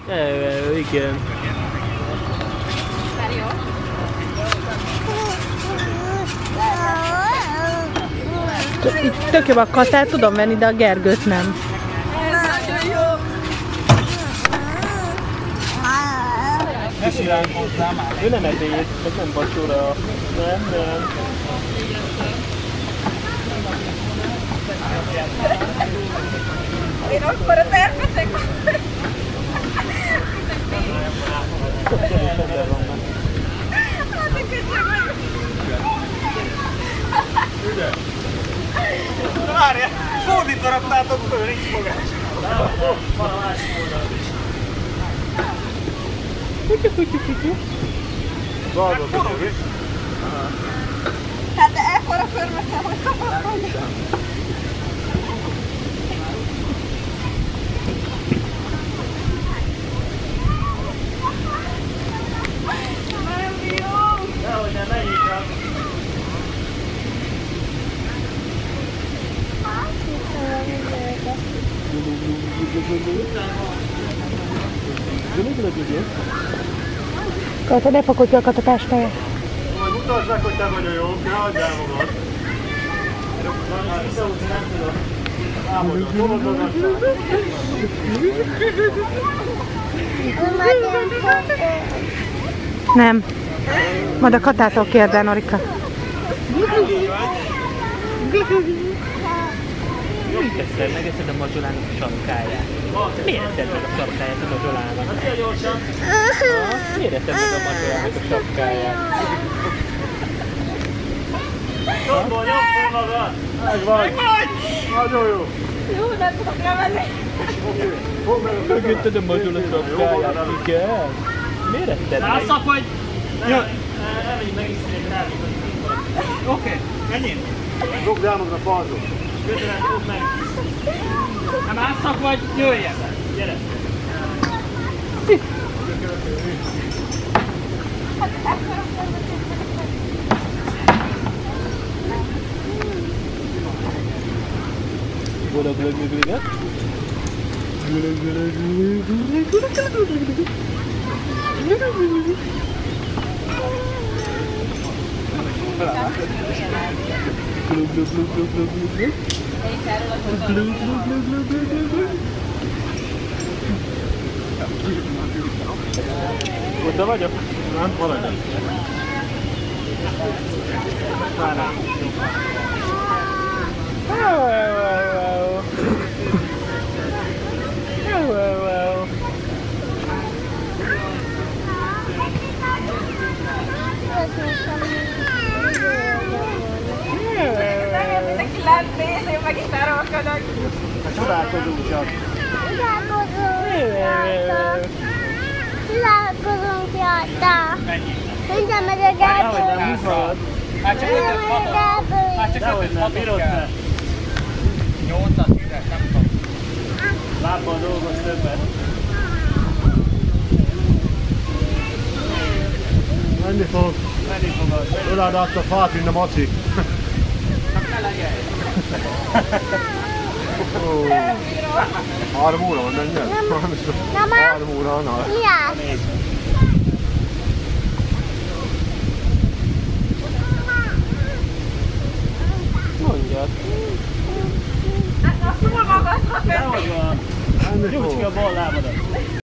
Igen. Tök jobb a Katát tudom venni, de a Gergőt nem. Ő nem ebéd, meg nem vacsora. Nem. Én akkor a tervezek. Várjál! Fordítva raktátok föl, nincs fogás. Van a másik oldalon is. Kutyu. Galgok is. Hát de ekkora körmökkel, hogy kapaszkodni. Nem jó! Nehogy nem, menjünk rá. Kata, ne pakodj a Kata táskáját. Majd mutasd meg, hogy te vagy a jó, ne adjál magad. Visszahúzni nem tudom. Ámodod, Nem. Majd a Katától kérd el, Norika. Mit teszed meg? Eszed a Mazsolának a sapkáját. Miért eszed meg a sapkáját a Mazsolának? Miért eszed meg a Mazsolának a sapkáját? Nyomd magad! Meg vagy! Nagyon jó! Jó, nem tudok lemenni. Megötted a Mazsola sapkáját, igen? Miért eszed meg? Mászak vagy? Elmegyünk megiszteni, hogy elmegyünk. Oké, menjünk! Rúgd el magad a falzot! Köszönöm, rúgd meg! Nem ásszak vagy, jöjjön! Gyere! Ott vagyok? Nem? Maradj. Mindenki lent néz, én meg itt elrolkodok. Csodálkozunk csak. Csodálkozunk rajta. Mindjárt megy a Gergő. Hát csak 5-6 Hát csak 5-6 kell. 8-at, 10-et, nem tudom. Lábbal dolgoz többet. Menni fog. Menni fogad. Ölád át a fát, mint a maci. Csak ne legyen. 3 óra van, menj el? 3 óra van. Mi az? Mondjad. Hát azt túl magasnak Nehogy van. Nyújtsd ki a bal lábadat.